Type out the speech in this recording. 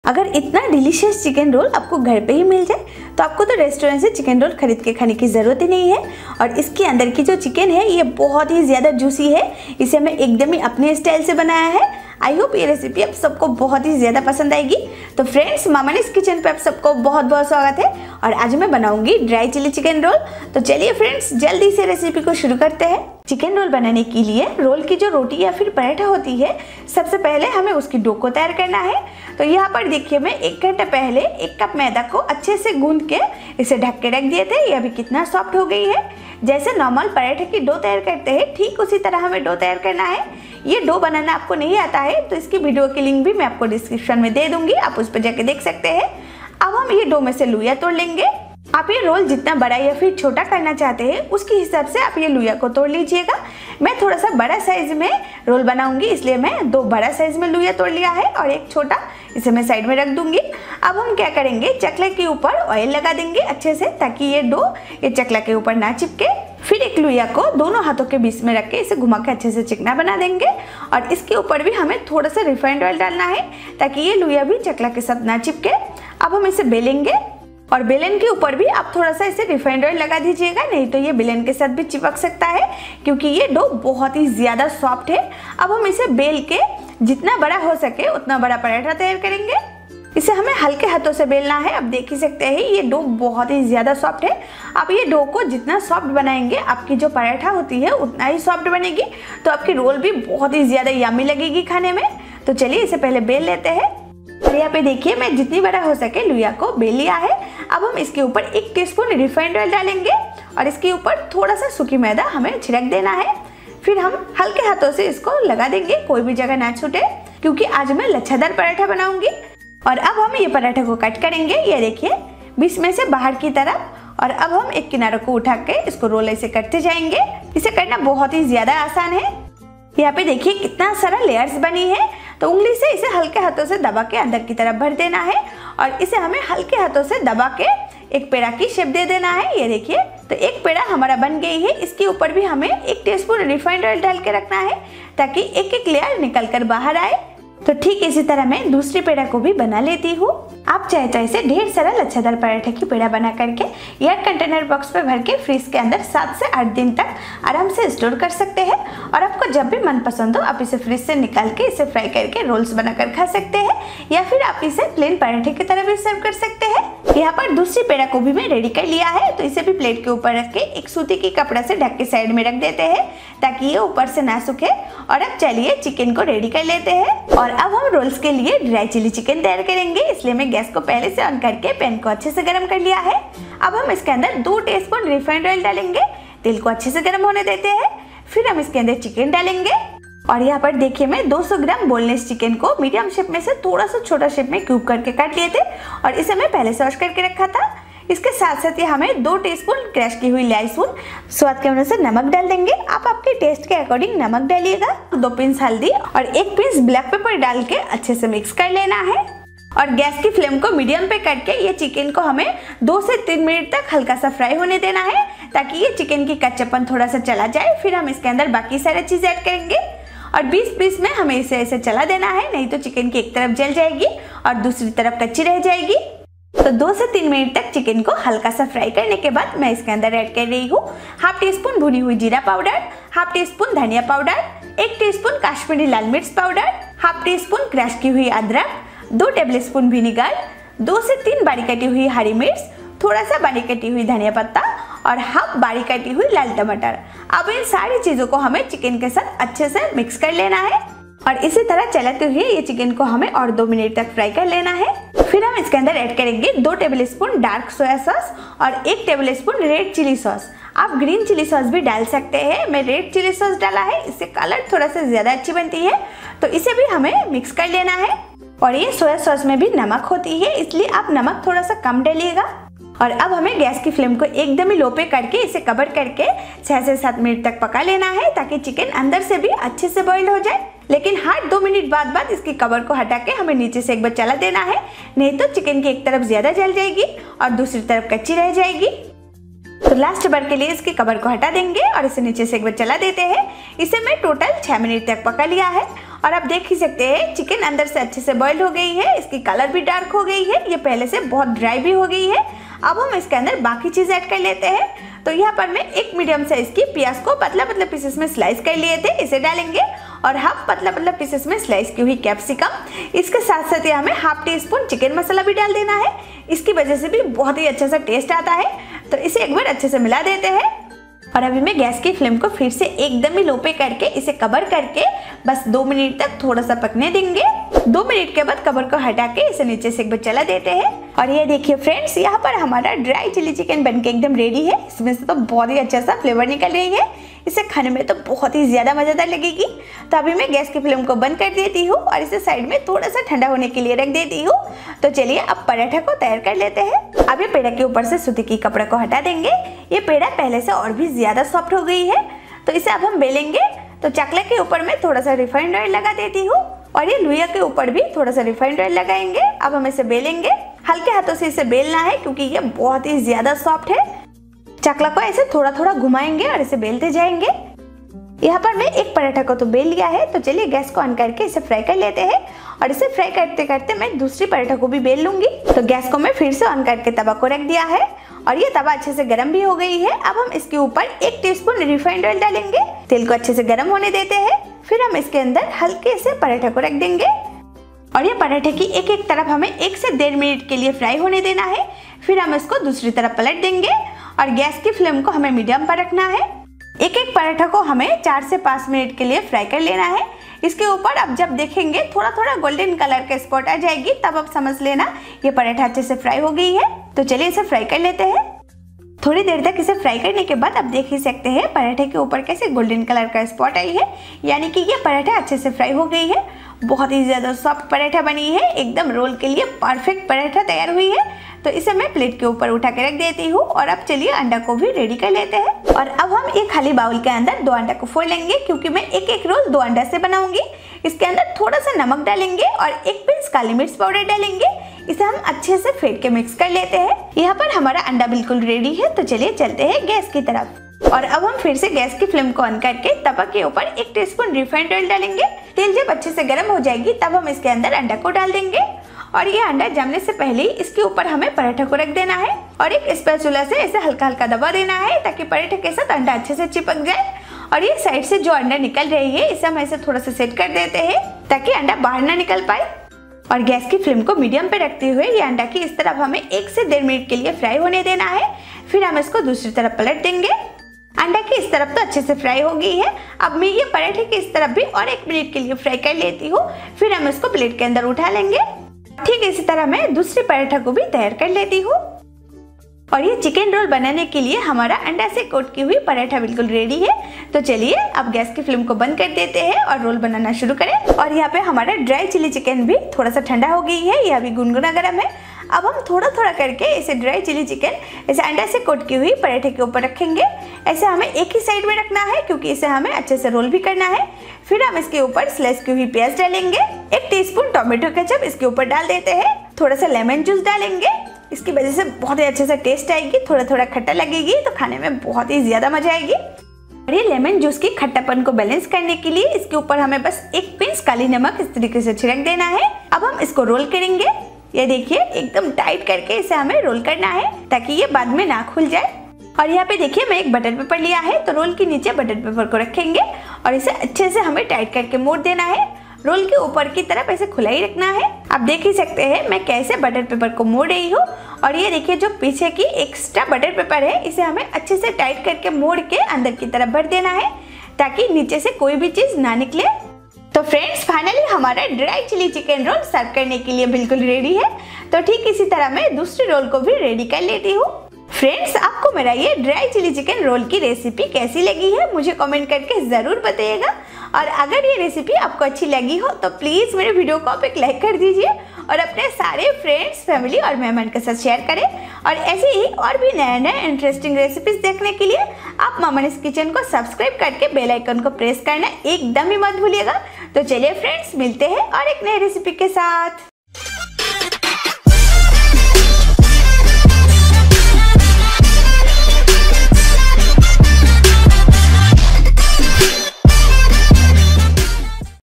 अगर इतना delicious chicken roll आपको घर पे ही मिल जाए तो आपको तो रेस्टोरेंट से चिकन रोल खरीद के खाने की ज़रूरत ही नहीं है। और इसके अंदर की जो चिकन है ये बहुत ही ज़्यादा जूसी है। इसे मैं एकदम ही अपने स्टाइल से बनाया है। आई होप ये रेसिपी आप सबको बहुत ही ज़्यादा पसंद आएगी। तो फ्रेंड्स, मामानीज किचन पे आप सबको बहुत बहुत स्वागत है। और आज मैं बनाऊंगी ड्राई चिली चिकन रोल। तो चलिए फ्रेंड्स, जल्दी से रेसिपी को शुरू करते हैं। चिकन रोल बनाने के लिए रोल की जो रोटी या फिर पराठा होती है, सबसे पहले हमें उसकी डो को तैयार करना है। तो यहाँ पर देखिए, मैं 1 घंटा पहले 1 कप मैदा को अच्छे से गूंद के इसे ढक के रख दिए थे। ये अभी कितना सॉफ्ट हो गई है। जैसे नॉर्मल पराठे की डो तैयार करते हैं, ठीक उसी तरह हमें डो तैयार करना है। ये डो बनाना आपको नहीं आता है तो इसकी वीडियो की लिंक भी मैं आपको डिस्क्रिप्शन में दे दूंगी, आप उस पर जाके देख सकते हैं। अब हम ये डो में से लुया तोड़ लेंगे। आप ये रोल जितना बड़ा या फिर छोटा करना चाहते हैं उसके हिसाब से आप ये लुया को तोड़ लीजिएगा। मैं थोड़ा सा बड़ा साइज में रोल बनाऊंगी, इसलिए मैं 2 बड़ा साइज में लुया तोड़ लिया है और 1 छोटा, इसे मैं साइड में रख दूंगी। अब हम क्या करेंगे, चकले के ऊपर ऑयल लगा देंगे अच्छे से, ताकि ये डो ये चकला के ऊपर ना चिपके। फिर एक लुया को दोनों हाथों के बीच में रख के इसे घुमा के अच्छे से चिकना बना देंगे। और इसके ऊपर भी हमें थोड़ा सा रिफाइंड ऑयल डालना है, ताकि ये लुया भी चकला के साथ ना चिपके। अब हम इसे बेलेंगे और बेलन के ऊपर भी आप थोड़ा सा इसे रिफाइंड ऑयल लगा दीजिएगा, नहीं तो ये बेलन के साथ भी चिपक सकता है, क्योंकि ये डो बहुत ही ज़्यादा सॉफ्ट है। अब हम इसे बेल के जितना बड़ा हो सके उतना बड़ा पराठा तैयार करेंगे। इसे हमें हल्के हाथों से बेलना है। अब देख ही सकते हैं ये डो बहुत ही ज़्यादा सॉफ्ट है। अब ये डो को जितना सॉफ्ट बनाएंगे, आपकी जो पराठा होती है उतना ही सॉफ्ट बनेगी, तो आपकी रोल भी बहुत ही ज़्यादा यम्मी लगेगी खाने में। तो चलिए इसे पहले बेल लेते हैं। और यहाँ पे देखिए, मैं जितनी बड़ा हो सके लुया को बेल लिया है। अब हम इसके ऊपर 1 टीस्पून रिफाइंड ऑयल डालेंगे और इसके ऊपर थोड़ा सा सूखी मैदा हमें छिड़क देना है। फिर हम हल्के हाथों से इसको लगा देंगे, कोई भी जगह ना छूटे, क्योंकि आज मैं लच्छादार पराठा बनाऊंगी। और अब हम ये पराठे को कट करेंगे। ये देखिए, बीच में से बाहर की तरफ। और अब हम एक किनारे को उठा के इसको रोल ऐसे करते जाएंगे। इसे करना बहुत ही ज्यादा आसान है। यहाँ पे देखिए कितना सारा लेयर्स बनी है। तो उंगली से इसे हल्के हाथों से दबा के अंदर की तरफ भर देना है और इसे हमें हल्के हाथों से दबा के एक पेड़ा की शेप दे देना है। ये देखिए, तो एक पेड़ा हमारा बन गई है। इसके ऊपर भी हमें 1 टीस्पून रिफाइंड ऑयल डाल के रखना है, ताकि एक एक लेयर निकल कर बाहर आए। तो ठीक इसी तरह मैं दूसरी पेड़ा को भी बना लेती हूँ। आप चाहे तो इसे ढेर सारा लच्छादार पराठे की पेड़ा बना करके एयर कंटेनर बॉक्स पे भर के फ्रीज के अंदर 7 से 8 दिन तक आराम से स्टोर कर सकते हैं। और आपको जब भी मन पसंद हो आप इसे फ्रीज से निकाल के इसे फ्राई करके रोल्स बनाकर खा सकते हैं, या फिर आप इसे प्लेन पराठे की तरह भी सर्व कर सकते हैं। यहाँ पर दूसरी पेड़ा को भी मैं रेडी कर लिया है। तो इसे भी प्लेट के ऊपर रख के एक सूती की कपड़ा से ढक के साइड में रख देते हैं, ताकि ये ऊपर से ना सूखे। और अब चलिए चिकन को रेडी कर लेते हैं। और अब हम रोल्स के लिए ड्राई चिली चिकन तैयार करेंगे, इसलिए मैं गैस को पहले से ऑन करके पैन को अच्छे से गर्म कर लिया है। अब हम इसके अंदर 2 टीस्पून रिफाइंड ऑयल डालेंगे। तेल को अच्छे से गर्म होने देते हैं। फिर हम इसके अंदर चिकन डालेंगे। और यहाँ पर देखिए, मैं 200 ग्राम बोनलेस चिकन को मीडियम शेप में से थोड़ा सा छोटा शेप में क्यूब करके काट लिए थे, और इसे मैं पहले से वॉश करके रखा था। इसके साथ साथ ये हमें 2 टीस्पून क्रश की हुई लहसुन, स्वाद के अनुसार नमक डाल देंगे। आप आपके टेस्ट के अकॉर्डिंग नमक डालिएगा। 2 पिंच हल्दी और 1 पिंच ब्लैक पेपर डाल के अच्छे से मिक्स कर लेना है। और गैस की फ्लेम को मीडियम पे करके ये चिकन को हमें 2 से 3 मिनट तक हल्का सा फ्राई होने देना है, ताकि ये चिकन की कच्चापन थोड़ा सा चला जाए। फिर हम इसके अंदर बाकी सारी चीज़ ऐड करेंगे और बीच में हमें इसे ऐसे चला देना है, नहीं तो चिकन की एक तरफ जल जाएगी और दूसरी तरफ कच्ची रह जाएगी। तो 2 से 3 मिनट तक चिकन को हल्का सा फ्राई करने के बाद मैं इसके अंदर ऐड कर रही हूँ 1/2 टीस्पून भुनी हुई जीरा पाउडर, 1/2 टीस्पून धनिया पाउडर, 1 टीस्पून कश्मीरी लाल मिर्च पाउडर, 1/2 टीस्पून क्रश की हुई अदरक, 2 टेबलस्पून विनेगर, 2 से 3 बारीक कटी हुई हरी मिर्च, थोड़ा सा बारीक कटी हुई धनिया पत्ता और 1/2 बारीक कटी हुई लाल टमाटर। अब इन सारी चीजों को हमें चिकन के साथ अच्छे से मिक्स कर लेना है। और इसी तरह चलाते हुए ये चिकन को हमें और 2 मिनट तक फ्राई कर लेना है। फिर हम इसके अंदर ऐड करेंगे 2 टेबलस्पून डार्क सोया सॉस और 1 टेबलस्पून रेड चिली सॉस। आप ग्रीन चिली सॉस भी डाल सकते हैं, मैं रेड चिली सॉस डाला है, इससे कलर थोड़ा सा ज्यादा अच्छी बनती है। तो इसे भी हमें मिक्स कर लेना है। और ये सोया सॉस में भी नमक होती है, इसलिए आप नमक थोड़ा सा कम डालिएगा। और अब हमें गैस की फ्लेम को एकदम ही लो पे करके इसे कवर करके 6 से 7 मिनट तक पका लेना है, ताकि चिकन अंदर से भी अच्छे से बॉइल्ड हो जाए। लेकिन हर 2 मिनट बाद इसकी कवर को हटा के हमें नीचे से एक बार चला देना है, नहीं तो चिकन की एक तरफ ज्यादा जल जाएगी और दूसरी तरफ कच्ची रह जाएगी। तो लास्ट बार के लिए इसकी कवर को हटा देंगे और इसे नीचे से एक बार चला देते हैं। इसे मैं टोटल 6 मिनट तक पका लिया है। और आप देख ही सकते हैं चिकन अंदर से अच्छे से बॉइल्ड हो गई है, इसकी कलर भी डार्क हो गई है, ये पहले से बहुत ड्राई भी हो गई है। अब हम इसके अंदर बाकी चीज़ ऐड कर लेते हैं। तो यहाँ पर मैं एक मीडियम साइज की प्याज को पतला पतला पीसेस में स्लाइस कर लिए थे, इसे डालेंगे। और हाफ पतला पतला पीसेस में स्लाइस की हुई कैप्सिकम। इसके साथ साथ यहाँ हमें half teaspoon chicken masala भी डाल देना है, इसकी वजह से भी बहुत ही अच्छा सा टेस्ट आता है। तो इसे एक बार अच्छे से मिला देते हैं। और अभी मैं गैस की फ्लेम को फिर से एकदम ही लो पे करके इसे कवर करके बस 2 मिनट तक थोड़ा सा पकने देंगे। 2 मिनट के बाद कवर को हटा के इसे नीचे से एक बार चला देते हैं। और ये देखिए फ्रेंड्स, यहाँ पर हमारा ड्राई चिली चिकन बनके एकदम रेडी है। इसमें से तो बहुत ही अच्छा सा फ्लेवर निकल रही है, इसे खाने में तो बहुत ही ज्यादा मजेदार लगेगी। तो अभी मैं गैस की फ्लेम को बंद कर देती हूँ और इसे साइड में थोड़ा सा ठंडा होने के लिए रख देती हूँ। तो चलिए अब पराठा को तैयार कर लेते हैं। अब ये पेड़ा के ऊपर से सूती की कपड़ा को हटा देंगे। ये पेड़ा पहले से और भी ज्यादा सॉफ्ट हो गई है, तो इसे अब हम बेलेंगे। तो चकला के ऊपर मैं थोड़ा सा रिफाइंड ऑयल लगा देती हूँ और ये लुइया के ऊपर भी थोड़ा सा रिफाइंड ऑयल लगाएंगे। अब हम इसे बेलेंगे, हल्के हाथों से इसे बेलना है क्योंकि ये बहुत ही ज्यादा सॉफ्ट है। चकला को ऐसे थोड़ा थोड़ा घुमाएंगे और इसे बेलते जाएंगे। यहाँ पर मैं एक पराठा को तो बेल लिया है, तो चलिए गैस को ऑन करके इसे फ्राई कर लेते हैं। और इसे फ्राई करते करते मैं दूसरी पराठा को भी बेल लूंगी। तो गैस को मैं फिर से ऑन करके तवा को रख दिया है और ये तवा अच्छे से गर्म भी हो गई है। अब हम इसके ऊपर 1 टीस्पून रिफाइंड ऑयल डालेंगे। तेल को अच्छे से गर्म होने देते हैं। फिर हम इसके अंदर हल्के से पराठा को रख देंगे और ये पराठे की एक एक तरफ हमें 1 से 1.5 मिनट के लिए फ्राई होने देना है। फिर हम इसको दूसरी तरफ पलट देंगे और गैस की फ्लेम को हमें मीडियम पर रखना है। एक एक पराठा को हमें 4 से 5 मिनट के लिए फ्राई कर लेना है। इसके ऊपर अब जब देखेंगे थोड़ा थोड़ा गोल्डन कलर का स्पॉट आ जाएगी, तब अब समझ लेना ये पराठा अच्छे से फ्राई हो गई है। तो चलिए इसे फ्राई कर लेते हैं। थोड़ी देर तक इसे फ्राई करने के बाद अब देख ही सकते हैं पराठे के ऊपर कैसे गोल्डन कलर का स्पॉट आई है, यानी कि ये पराठा अच्छे से फ्राई हो गई है। बहुत ही ज्यादा सॉफ्ट पराठा बनी है, एकदम रोल के लिए परफेक्ट पराठा तैयार हुई है। तो इसे मैं प्लेट के ऊपर उठा के रख देती हूँ और अब चलिए अंडा को भी रेडी कर लेते हैं। और अब हम एक खाली बाउल के अंदर 2 अंडा को फोड़ लेंगे, क्योंकि मैं एक एक रोल 2 अंडा से बनाऊंगी। इसके अंदर थोड़ा सा नमक डालेंगे और 1 पिंच काली मिर्च पाउडर डालेंगे। इसे हम अच्छे से फेंट के मिक्स कर लेते हैं। यहाँ पर हमारा अंडा बिल्कुल रेडी है। तो चलिए चलते हैं गैस की तरफ। और अब हम फिर से गैस की फ्लेम को ऑन करके तवा के ऊपर 1 टीस्पून रिफाइंड ऑयल डालेंगे। तेल जब अच्छे से गर्म हो जाएगी तब हम इसके अंदर अंडा को डाल देंगे और ये अंडा जमने से पहले इसके ऊपर हमें पराठा को रख देना है और एक स्पैचुला से इसे हल्का हल्का दबा देना है ताकि पराठे के साथ अंडा अच्छे से चिपक जाए। और ये साइड से जो अंडा निकल रही है इसे हम ऐसे थोड़ा सा सेट कर देते हैं ताकि अंडा बाहर ना निकल पाए। और गैस की फ्लेम को मीडियम पे रखते हुए ये अंडा की इस तरफ हमें 1 से 1.5 मिनट के लिए फ्राई होने देना है। फिर हम इसको दूसरी तरफ पलट देंगे। अंडा की इस तरफ तो अच्छे से फ्राई हो गई है। अब मैं ये पराठे की इस तरफ भी और 1 मिनट के लिए फ्राई कर लेती हूँ। फिर हम इसको प्लेट के अंदर उठा लेंगे। ठीक इसी तरह मैं दूसरी पराठा को भी तैयार कर लेती हूँ। और ये चिकन रोल बनाने के लिए हमारा अंडा से कोट की हुई पराठा बिल्कुल रेडी है। तो चलिए अब गैस की फ्लेम को बंद कर देते हैं और रोल बनाना शुरू करें। और यहाँ पे हमारा ड्राई चिली चिकन भी थोड़ा सा ठंडा हो गई है, यह भी गुनगुना गर्म है। अब हम थोड़ा थोड़ा करके इसे ड्राई चिली चिकन इसे अंडा से कोट की हुई पराठे के ऊपर रखेंगे। ऐसे हमें एक ही साइड में रखना है क्योंकि इसे हमें अच्छे से रोल भी करना है। फिर हम इसके ऊपर स्लाइस की हुई प्याज डालेंगे। 1 टीस्पून टोमेटो केचप इसके ऊपर डाल देते हैं। थोड़ा सा लेमन जूस डालेंगे, इसकी वजह से बहुत ही अच्छे से टेस्ट आएगी। थोड़ा थोड़ा खट्टा लगेगी तो खाने में बहुत ही ज्यादा मजा आएगी। और ये लेमन जूस की खट्टापन को बैलेंस करने के लिए इसके ऊपर हमें बस 1 पिंच काली नमक इस तरीके से छिड़क देना है। अब हम इसको रोल करेंगे। ये देखिए एकदम टाइट करके इसे हमें रोल करना है ताकि ये बाद में ना खुल जाए। और यहाँ पे देखिए मैं एक बटर पेपर लिया है, तो रोल के नीचे बटर पेपर को रखेंगे और इसे अच्छे से हमें टाइट करके मोड़ देना है। रोल के ऊपर की तरफ ऐसे खुला ही रखना है। आप देख ही सकते हैं मैं कैसे बटर पेपर को मोड़ रही हूँ। और ये देखिए जो पीछे की एक्स्ट्रा बटर पेपर है इसे हमें अच्छे से टाइट करके मोड़ के अंदर की तरफ भर देना है ताकि नीचे से कोई भी चीज ना निकले। तो फ्रेंड्स फाइनली हमारा dry chilli chicken roll serve करने के लिए बिल्कुल रेडी है। तो ठीक इसी तरह मैं दूसरी रोल को भी रेडी कर लेती हूँ। फ्रेंड्स आपको मेरा ये ड्राई चिली चिकन रोल की रेसिपी कैसी लगी है मुझे कमेंट करके जरूर बताइएगा। और अगर ये रेसिपी आपको अच्छी लगी हो तो प्लीज मेरे वीडियो को आप एक लाइक कर दीजिए और अपने सारे फ्रेंड्स, फैमिली और मेहमान के साथ शेयर करें। और ऐसे ही और भी नए नए इंटरेस्टिंग रेसिपीज देखने के लिए आप मामनीस किचन को सब्सक्राइब करके बेल आइकन को प्रेस करना एकदम ही मत भूलिएगा। तो चलिए फ्रेंड्स मिलते हैं और एक नई रेसिपी के साथ।